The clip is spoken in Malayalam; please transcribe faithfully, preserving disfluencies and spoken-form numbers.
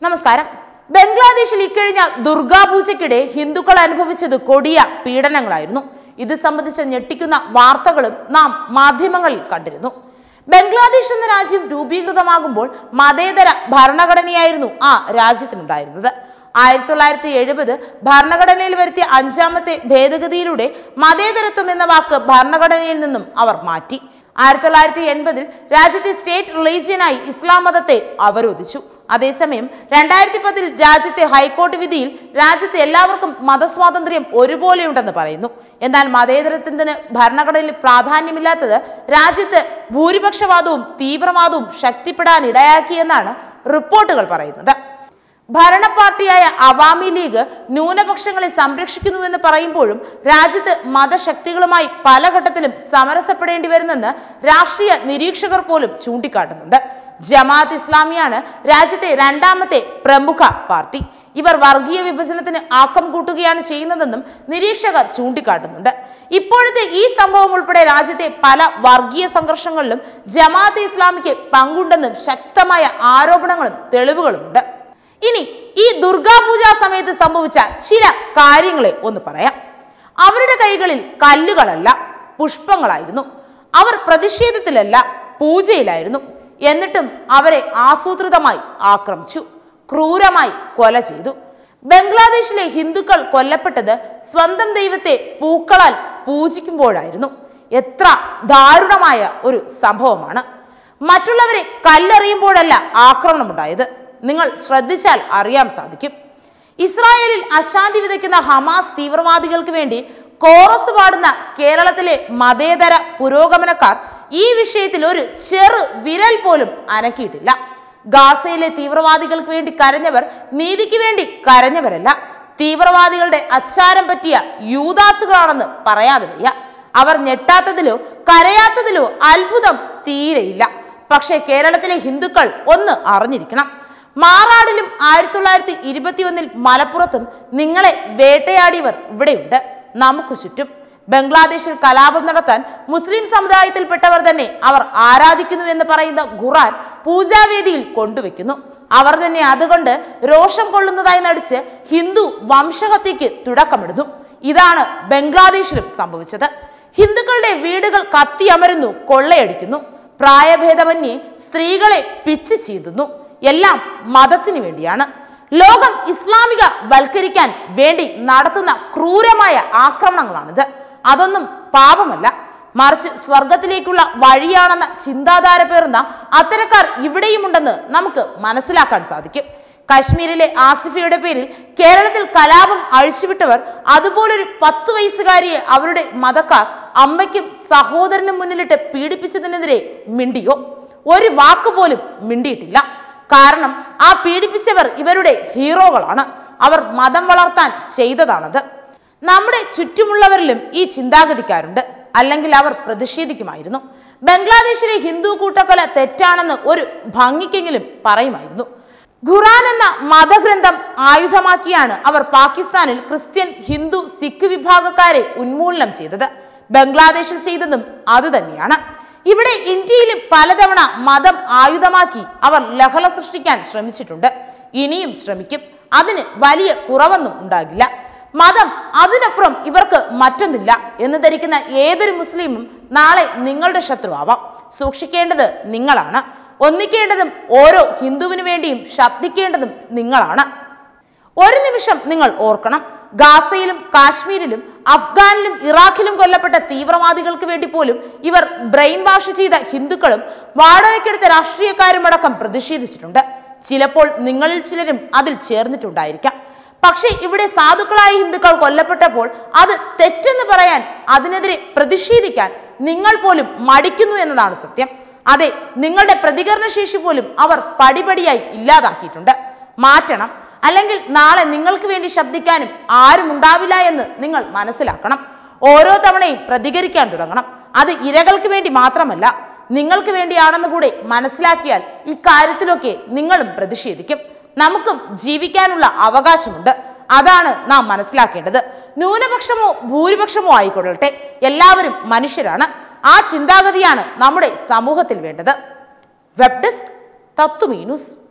നമസ്കാരം. ബംഗ്ലാദേശിൽ ഇക്കഴിഞ്ഞ ദുർഗാപൂജയ്ക്കിടെ ഹിന്ദുക്കൾ അനുഭവിച്ചത് കൊടിയ പീഡനങ്ങളായിരുന്നു. ഇത് സംബന്ധിച്ച ഞെട്ടിക്കുന്ന വാർത്തകളും നാം മാധ്യമങ്ങളിൽ കണ്ടിരുന്നു. ബംഗ്ലാദേശ് എന്ന രാജ്യം രൂപീകൃതമാകുമ്പോൾ മതേതര ഭരണഘടനയായിരുന്നു ആ രാജ്യത്തിനുണ്ടായിരുന്നത്. ആയിരത്തി തൊള്ളായിരത്തി എഴുപത് ഭരണഘടനയിൽ വരുത്തിയ അഞ്ചാമത്തെ ഭേദഗതിയിലൂടെ മതേതരത്വം എന്ന വാക്ക് ഭരണഘടനയിൽ നിന്നും അവർ മാറ്റി. ആയിരത്തി തൊള്ളായിരത്തി എൺപതിൽ രാജ്യത്തെ സ്റ്റേറ്റ് റിലീജിയനായി ഇസ്ലാം മതത്തെ അവരോധിച്ചു. അതേസമയം രണ്ടായിരത്തി പത്തിൽ രാജ്യത്തെ ഹൈക്കോടതി വിധിയിൽ രാജ്യത്തെ എല്ലാവർക്കും മതസ്വാതന്ത്ര്യം ഒരുപോലെയുണ്ടെന്ന് പറയുന്നു. എന്നാൽ മതേതരത്വത്തിന് ഭരണഘടനയിൽ പ്രാധാന്യമില്ലാത്തത് രാജ്യത്ത് ഭൂരിപക്ഷവാദവും തീവ്രവാദവും ശക്തിപ്പെടാൻ ഇടയാക്കിയെന്നാണ് റിപ്പോർട്ടുകൾ പറയുന്നത്. ഭരണ പാർട്ടിയായ അവാമി ലീഗ് ന്യൂനപക്ഷങ്ങളെ സംരക്ഷിക്കുന്നുവെന്ന് പറയുമ്പോഴും രാജ്യത്ത് മതശക്തികളുമായി പല ഘട്ടത്തിലും സമരസപ്പെടേണ്ടി വരുന്നെന്ന് രാഷ്ട്രീയ നിരീക്ഷകർ പോലും ചൂണ്ടിക്കാട്ടുന്നുണ്ട്. ജമാഅത്ത് ഇസ്ലാമിയാണ് രാജ്യത്തെ രണ്ടാമത്തെ പ്രമുഖ പാർട്ടി. ഇവർ വർഗീയ വിഭജനത്തിന് ആക്കം കൂട്ടുകയാണ് ചെയ്യുന്നതെന്നും നിരീക്ഷകർ ചൂണ്ടിക്കാട്ടുന്നുണ്ട്. ഇപ്പോഴത്തെ ഈ സംഭവം ഉൾപ്പെടെ രാജ്യത്തെ പല വർഗീയ സംഘർഷങ്ങളിലും ജമാഅത്തെ ഇസ്ലാമിക്ക് പങ്കുണ്ടെന്നും ശക്തമായ ആരോപണങ്ങളും തെളിവുകളുമുണ്ട്. ഇനി ഈ ദുർഗാപൂജ സമയത്ത് സംഭവിച്ച ചില കാര്യങ്ങളെ ഒന്ന് പറയാം. അവരുടെ കൈകളിൽ കല്ലുകളല്ല പുഷ്പങ്ങളായിരുന്നു. അവർ പ്രതിഷേധത്തിലല്ല പൂജയിലായിരുന്നു. എന്നിട്ടും അവരെ ആസൂത്രിതമായി ആക്രമിച്ചു, ക്രൂരമായി കൊല ചെയ്തു. ബംഗ്ലാദേശിലെ ഹിന്ദുക്കൾ കൊല്ലപ്പെട്ടത് സ്വന്തം ദൈവത്തെ പൂക്കളാൽ പൂജിക്കുമ്പോഴായിരുന്നു. എത്ര ദാരുണമായ ഒരു സംഭവമാണ്. മറ്റുള്ളവരെ കല്ലെറിയുമ്പോഴല്ല ആക്രമണമുണ്ടായത്. നിങ്ങൾ ശ്രദ്ധിച്ചാൽ അറിയാൻ സാധിക്കും. ഇസ്രായേലിൽ അശാന്തി വിതയ്ക്കുന്ന ഹമാസ് തീവ്രവാദികൾക്ക് വേണ്ടി കോറസ് പാടുന്ന കേരളത്തിലെ മതേതര പുരോഗമനക്കാർ ഈ വിഷയത്തിൽ ഒരു ചെറു വിരൽ പോലും അനക്കിയിട്ടില്ല. ഗാസയിലെ തീവ്രവാദികൾക്ക് വേണ്ടി കരഞ്ഞവർ നീതിക്ക് വേണ്ടി കരഞ്ഞവരല്ല. തീവ്രവാദികളുടെ അച്ചാരം പറ്റിയ യൂദാസുകളാണെന്ന് പറയാതെ വയ്യ. അവർ ഞെട്ടാത്തതിലോ കരയാത്തതിലോ അത്ഭുതം തീരെയില്ല. പക്ഷേ കേരളത്തിലെ ഹിന്ദുക്കൾ ഒന്ന് അറിഞ്ഞിരിക്കണം. മാറാടിലും ആയിരത്തി തൊള്ളായിരത്തി ഇരുപത്തി ഒന്നിൽ മലപ്പുറത്തും നിങ്ങളെ വേട്ടയാടിയവർ ഇവിടെയുണ്ട്, നമുക്ക് ചുറ്റും. ബംഗ്ലാദേശിൽ കലാപം നടത്താൻ മുസ്ലിം സമുദായത്തിൽപ്പെട്ടവർ തന്നെ അവർ ആരാധിക്കുന്നു എന്ന് പറയുന്ന ഖുർആൻ പൂജാവേദിയിൽ കൊണ്ടുവെക്കുന്നു. അവർ തന്നെ അതുകൊണ്ട് രോഷം കൊള്ളുന്നതായി നടിച്ച് ഹിന്ദു വംശഹത്യക്ക് തുടക്കമിടുന്നു. ഇതാണ് ബംഗ്ലാദേശിലും സംഭവിച്ചത്. ഹിന്ദുക്കളുടെ വീടുകൾ കത്തിയമരുന്നു, കൊള്ളയടിക്കുന്നു. പ്രായഭേദമന്യേ സ്ത്രീകളെ പിച്ച് ചീന്തുന്നു. എല്ലാം മതത്തിനു വേണ്ടിയാണ്. ലോകം ഇസ്ലാമിക വൽക്കരിക്കാൻ വേണ്ടി നടത്തുന്ന ക്രൂരമായ ആക്രമണങ്ങളാണിത്. അതൊന്നും പാപമല്ല, മറിച്ച് സ്വർഗത്തിലേക്കുള്ള വഴിയാണെന്ന ചിന്താധാര പേറുന്ന അത്തരക്കാർ ഇവിടെയുമുണ്ടെന്ന് നമുക്ക് മനസ്സിലാക്കാൻ സാധിക്കും. കശ്മീരിലെ ആസിഫയുടെ പേരിൽ കേരളത്തിൽ കലാപം അഴിച്ചുവിട്ടവർ അതുപോലൊരു പത്ത് വയസ്സുകാരിയെ അവരുടെ മതക്കാർ അമ്മയ്ക്കും സഹോദരനും മുന്നിലിട്ട് പീഡിപ്പിച്ചതിനെതിരെ മിണ്ടിയോ? ഒരു വാക്കുപോലും മിണ്ടിയിട്ടില്ല. കാരണം ആ പീഡിപ്പിച്ചവർ ഇവരുടെ ഹീറോകളാണ്. അവർ മതം വളർത്താൻ ചെയ്തതാണത്. നമ്മുടെ ചുറ്റുമുള്ളവരിലും ഈ ചിന്താഗതിക്കാരുണ്ട്, അല്ലെങ്കിൽ അവർ പ്രതിഷേധിക്കുമായിരുന്നു. ബംഗ്ലാദേശിലെ ഹിന്ദു കൂട്ടക്കൊല തെറ്റാണെന്ന് ഒരു ഭംഗിക്കെങ്കിലും പറയുമായിരുന്നു. ഖുർആൻ എന്ന മതഗ്രന്ഥം ആയുധമാക്കിയാണ് അവർ പാകിസ്ഥാനിൽ ക്രിസ്ത്യൻ, ഹിന്ദു, സിഖ് വിഭാഗക്കാരെ ഉന്മൂലനം ചെയ്തത്. ബംഗ്ലാദേശിൽ ചെയ്തതും അത് തന്നെയാണ്. ഇവിടെ ഇന്ത്യയിലും പലതവണ മതം ആയുധമാക്കി അവർ ലഹള സൃഷ്ടിക്കാൻ ശ്രമിച്ചിട്ടുണ്ട്, ഇനിയും ശ്രമിക്കും. അതിന് വലിയ കുറവൊന്നും ഉണ്ടാകില്ല. മതം, അതിനപ്പുറം ഇവർക്ക് മറ്റൊന്നില്ല എന്ന് ധരിക്കുന്ന ഏതൊരു മുസ്ലിമും നാളെ നിങ്ങളുടെ ശത്രുവാവാം. സൂക്ഷിക്കേണ്ടത് നിങ്ങളാണ്. ഒന്നിക്കേണ്ടതും ഓരോ ഹിന്ദുവിനു വേണ്ടിയും ശബ്ദിക്കേണ്ടതും നിങ്ങളാണ്. ഒരു നിമിഷം നിങ്ങൾ ഓർക്കണം, ഗാസയിലും കാശ്മീരിലും അഫ്ഗാനിലും ഇറാഖിലും കൊല്ലപ്പെട്ട തീവ്രവാദികൾക്ക് വേണ്ടി പോലും ഇവർ ബ്രെയിൻ വാഷ് ചെയ്ത ഹിന്ദുക്കളും വാടകയ്ക്കെടുത്ത രാഷ്ട്രീയക്കാരും അടക്കം പ്രതിഷേധിച്ചിട്ടുണ്ട്. ചിലപ്പോൾ നിങ്ങളിൽ ചിലരും അതിൽ ചേർന്നിട്ടുണ്ടായിരിക്കാം. പക്ഷേ ഇവിടെ സാധുക്കളായ ഹിന്ദുക്കൾ കൊല്ലപ്പെട്ടപ്പോൾ അത് തെറ്റെന്ന് പറയാൻ, അതിനെതിരെ പ്രതിഷേധിക്കാൻ നിങ്ങൾ പോലും മടിക്കുന്നു എന്നതാണ് സത്യം. അതെ, നിങ്ങളുടെ പ്രതികരണശേഷി പോലും അവർ പടിപടിയായി ഇല്ലാതാക്കിയിട്ടുണ്ട്. മാറ്റണം, അല്ലെങ്കിൽ നാളെ നിങ്ങൾക്ക് വേണ്ടി ശബ്ദിക്കാനും ആരും ഉണ്ടാവില്ല എന്ന് നിങ്ങൾ മനസ്സിലാക്കണം. ഓരോ തവണയും പ്രതികരിക്കാൻ തുടങ്ങണം. അത് ഇരകൾക്ക് വേണ്ടി മാത്രമല്ല, നിങ്ങൾക്ക് വേണ്ടിയാണെന്ന് കൂടെ മനസ്സിലാക്കിയാൽ ഇക്കാര്യത്തിലൊക്കെ നിങ്ങളും പ്രതിഷേധിക്കും. നമുക്കും ജീവിക്കാനുള്ള അവകാശമുണ്ട്. അതാണ് നാം മനസ്സിലാക്കേണ്ടത്. ന്യൂനപക്ഷമോ ഭൂരിപക്ഷമോ ആയിക്കൊള്ളട്ടെ, എല്ലാവരും മനുഷ്യരാണ്. ആ ചിന്താഗതിയാണ് നമ്മുടെ സമൂഹത്തിൽ വേണ്ടത്. Web desk Tatwamayi news.